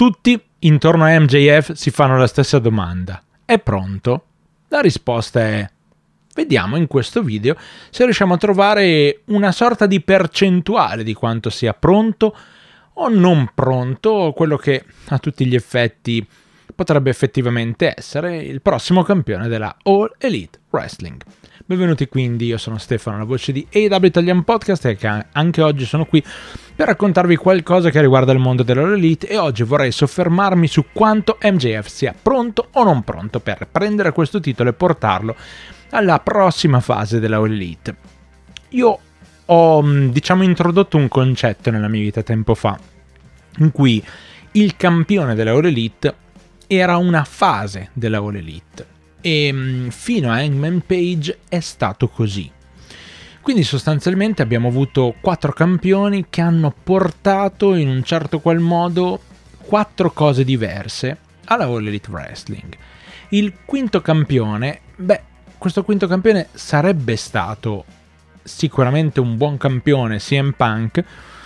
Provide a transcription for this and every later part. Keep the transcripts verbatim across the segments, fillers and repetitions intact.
Tutti intorno a M J F si fanno la stessa domanda. È pronto? La risposta è: vediamo in questo video se riusciamo a trovare una sorta di percentuale di quanto sia pronto o non pronto quello che a tutti gli effetti potrebbe effettivamente essere il prossimo campione della All Elite Wrestling. Benvenuti quindi, io sono Stefano, la voce di A E W Italian Podcast, e che anche oggi sono qui per raccontarvi qualcosa che riguarda il mondo dell'All Elite, e oggi vorrei soffermarmi su quanto M J F sia pronto o non pronto per prendere questo titolo e portarlo alla prossima fase della All Elite. Io ho, diciamo, introdotto un concetto nella mia vita tempo fa, in cui il campione della All Elite era una fase della All Elite, e fino a Hangman Page è stato così. Quindi sostanzialmente abbiamo avuto quattro campioni che hanno portato in un certo qual modo quattro cose diverse alla All Elite Wrestling. Il quinto campione, beh, questo quinto campione sarebbe stato sicuramente un buon campione, C M Punk,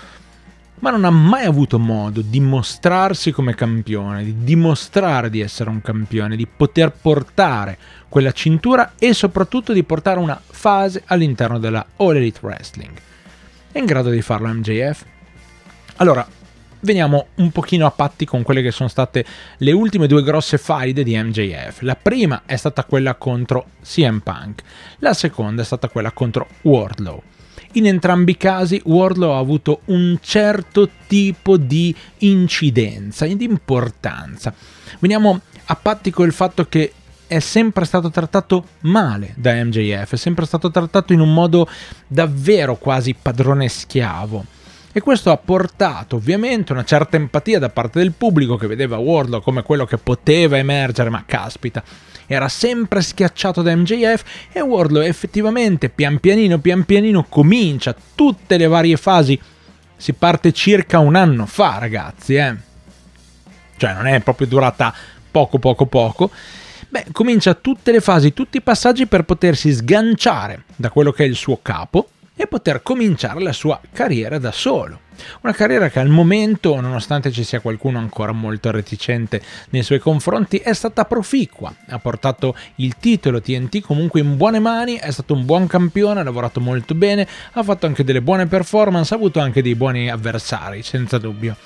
ma non ha mai avuto modo di mostrarsi come campione, di dimostrare di essere un campione, di poter portare quella cintura e soprattutto di portare una fase all'interno della All Elite Wrestling. È in grado di farlo M J F? Allora, veniamo un pochino a patti con quelle che sono state le ultime due grosse faide di M J F. La prima è stata quella contro C M Punk, la seconda è stata quella contro Wardlow. In entrambi i casi Wardlow ha avuto un certo tipo di incidenza, di importanza. Veniamo a patti con il fatto che è sempre stato trattato male da M J F, è sempre stato trattato in un modo davvero quasi padrone schiavo. E questo ha portato ovviamente una certa empatia da parte del pubblico, che vedeva Wardlow come quello che poteva emergere, ma caspita, era sempre schiacciato da M J F, e Wardlow effettivamente pian pianino pian pianino comincia tutte le varie fasi. Si parte circa un anno fa, ragazzi, eh? Cioè non è proprio durata poco poco poco. Beh, comincia tutte le fasi, tutti i passaggi per potersi sganciare da quello che è il suo capo e poter cominciare la sua carriera da solo. Una carriera che al momento, nonostante ci sia qualcuno ancora molto reticente nei suoi confronti, è stata proficua. Ha portato il titolo T N T comunque in buone mani, è stato un buon campione, ha lavorato molto bene, ha fatto anche delle buone performance, ha avuto anche dei buoni avversari, senza dubbio.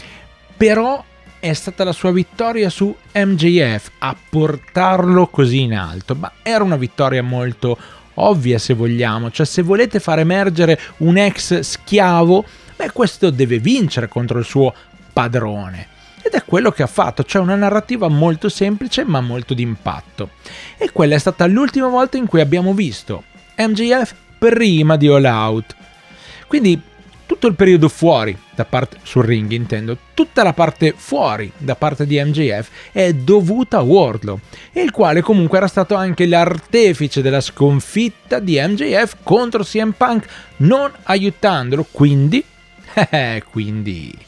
Però è stata la sua vittoria su M J F a portarlo così in alto. Ma era una vittoria molto ovvia, se vogliamo, cioè se volete far emergere un ex schiavo, beh, questo deve vincere contro il suo padrone, ed è quello che ha fatto. C'è una narrativa molto semplice ma molto d'impatto, e quella è stata l'ultima volta in cui abbiamo visto M J F prima di All Out. Quindi tutto il periodo fuori da parte sul ring, intendo, tutta la parte fuori da parte di M J F è dovuta a Wardlow, il quale comunque era stato anche l'artefice della sconfitta di M J F contro C M Punk, non aiutandolo. Quindi, eh, quindi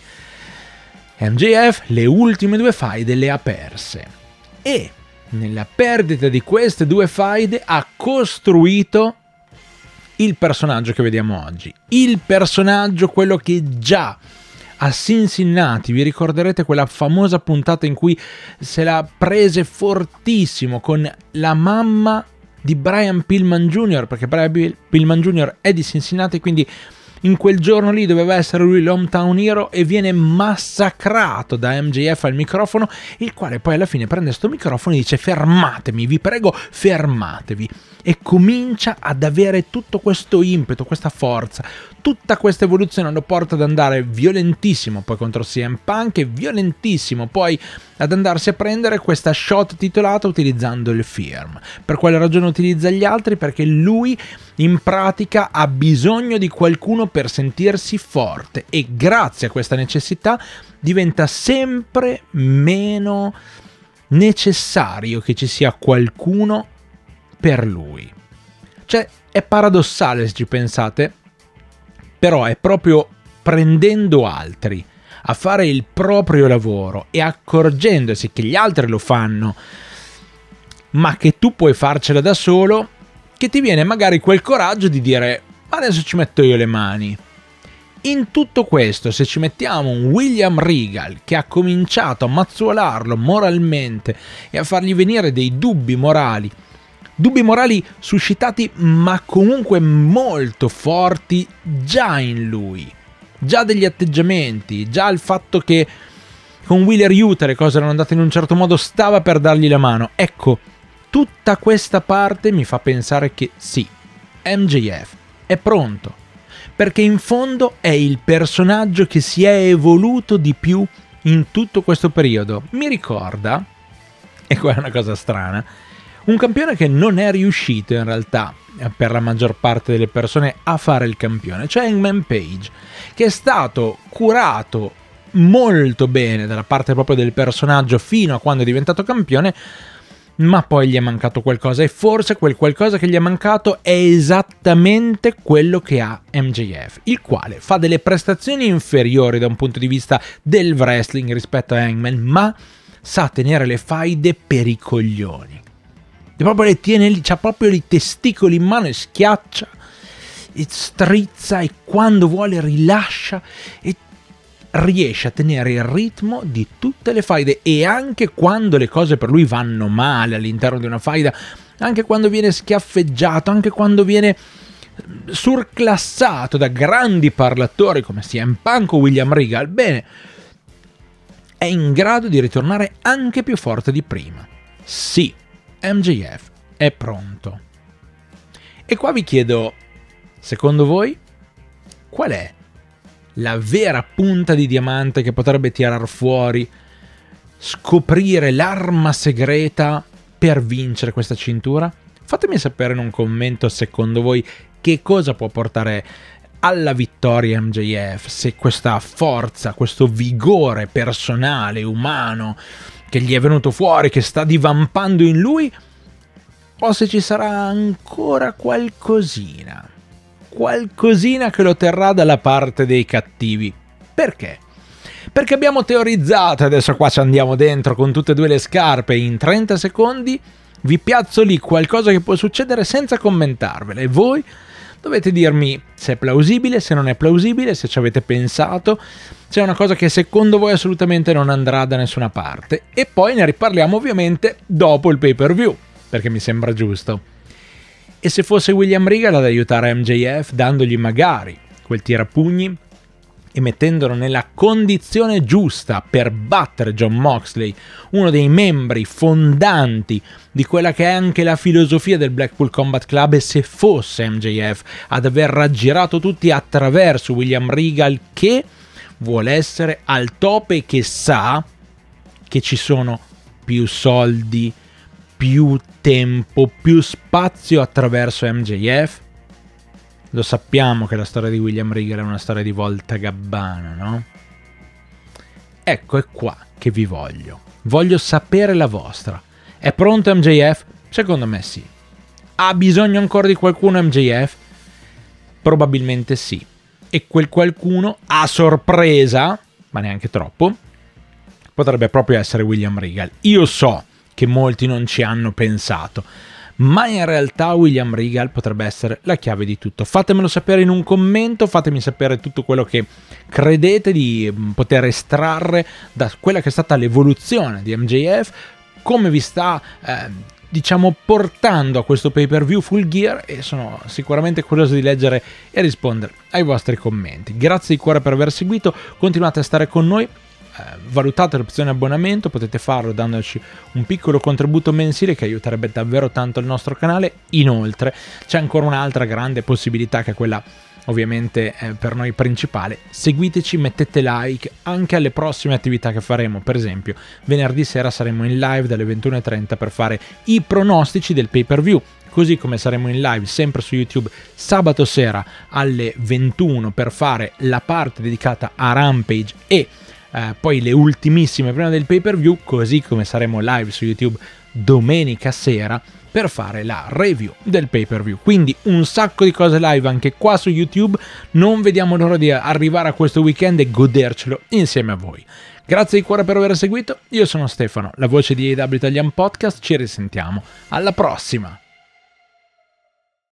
M J F le ultime due faide le ha perse, e nella perdita di queste due faide ha costruito il personaggio che vediamo oggi. Il personaggio, quello che già a Cincinnati, vi ricorderete quella famosa puntata in cui se la prese fortissimo con la mamma di Brian Pillman Junior, perché Brian Pillman Junior è di Cincinnati, quindi in quel giorno lì doveva essere lui l'hometown hero, e viene massacrato da M J F al microfono, il quale poi alla fine prende sto microfono e dice: fermatemi, vi prego, fermatevi, e comincia ad avere tutto questo impeto, questa forza. Tutta questa evoluzione lo porta ad andare violentissimo poi contro C M Punk, e violentissimo poi ad andarsi a prendere questa shot titolata utilizzando il Firm. Per quale ragione utilizza gli altri? Perché lui in pratica ha bisogno di qualcuno per sentirsi forte, e grazie a questa necessità diventa sempre meno necessario che ci sia qualcuno per lui. Cioè, è paradossale se ci pensate, però è proprio prendendo altri a fare il proprio lavoro e accorgendosi che gli altri lo fanno, ma che tu puoi farcela da solo, che ti viene magari quel coraggio di dire: ma adesso ci metto io le mani. In tutto questo, se ci mettiamo un William Regal che ha cominciato a mazzolarlo moralmente e a fargli venire dei dubbi morali, dubbi morali suscitati ma comunque molto forti già in lui, già degli atteggiamenti, già il fatto che con Wheeler Yuta le cose erano andate in un certo modo, stava per dargli la mano. Ecco, tutta questa parte mi fa pensare che sì, M J F è pronto, perché in fondo è il personaggio che si è evoluto di più in tutto questo periodo. Mi ricorda, e qua è una cosa strana, un campione che non è riuscito in realtà per la maggior parte delle persone a fare il campione, cioè Hangman Page, che è stato curato molto bene dalla parte proprio del personaggio fino a quando è diventato campione, ma poi gli è mancato qualcosa, e forse quel qualcosa che gli è mancato è esattamente quello che ha M J F, il quale fa delle prestazioni inferiori da un punto di vista del wrestling rispetto a Hangman, ma sa tenere le faide per i coglioni. E proprio le tiene lì, c'ha proprio i testicoli in mano e schiaccia, e strizza, e quando vuole rilascia, e riesce a tenere il ritmo di tutte le faide, e anche quando le cose per lui vanno male all'interno di una faida, anche quando viene schiaffeggiato, anche quando viene surclassato da grandi parlatori come C M Punk o William Regal, bene, è in grado di ritornare anche più forte di prima. Sì, M J F è pronto. E qua vi chiedo, secondo voi, qual è la vera punta di diamante che potrebbe tirar fuori, scoprire l'arma segreta per vincere questa cintura? Fatemi sapere in un commento, secondo voi, che cosa può portare alla vittoria M J F, se questa forza, questo vigore personale, umano, che gli è venuto fuori, che sta divampando in lui, o se ci sarà ancora qualcosina, qualcosina che lo terrà dalla parte dei cattivi. Perché? Perché abbiamo teorizzato, adesso qua ci andiamo dentro con tutte e due le scarpe, in trenta secondi vi piazzo lì qualcosa che può succedere senza commentarvele, e voi dovete dirmi se è plausibile, se non è plausibile, se ci avete pensato, se è una cosa che secondo voi assolutamente non andrà da nessuna parte, e poi ne riparliamo ovviamente dopo il pay per view, perché mi sembra giusto. E se fosse William Regal ad aiutare M J F, dandogli magari quel tirapugni e mettendolo nella condizione giusta per battere Jon Moxley, uno dei membri fondanti di quella che è anche la filosofia del Blackpool Combat Club, e se fosse M J F ad aver raggirato tutti attraverso William Regal, che vuole essere al top e che sa che ci sono più soldi, più tempo, più spazio attraverso M J F. Lo sappiamo che la storia di William Regal è una storia di volta gabbana, no? Ecco, è qua che vi voglio. Voglio sapere la vostra. È pronto M J F? Secondo me sì. Ha bisogno ancora di qualcuno M J F? Probabilmente sì. E quel qualcuno, a sorpresa, ma neanche troppo, potrebbe proprio essere William Regal. Io so che molti non ci hanno pensato, ma in realtà William Regal potrebbe essere la chiave di tutto. Fatemelo sapere in un commento, fatemi sapere tutto quello che credete di poter estrarre da quella che è stata l'evoluzione di M J F, come vi sta, eh, diciamo, portando a questo pay per view Full Gear, e sono sicuramente curioso di leggere e rispondere ai vostri commenti. Grazie di cuore per aver seguito, continuate a stare con noi. Valutate l'opzione abbonamento, potete farlo dandoci un piccolo contributo mensile che aiuterebbe davvero tanto il nostro canale. Inoltre c'è ancora un'altra grande possibilità, che è quella ovviamente eh, per noi principale: seguiteci, mettete like anche alle prossime attività che faremo. Per esempio venerdì sera saremo in live dalle ventuno e trenta per fare i pronostici del pay per view, così come saremo in live sempre su YouTube sabato sera alle ventuno per fare la parte dedicata a Rampage e Uh, poi le ultimissime prima del pay per view, così come saremo live su YouTube domenica sera per fare la review del pay per view. Quindi un sacco di cose live anche qua su YouTube, non vediamo l'ora di arrivare a questo weekend e godercelo insieme a voi. Grazie di cuore per aver seguito, io sono Stefano, la voce di A E W Italian Podcast, ci risentiamo alla prossima!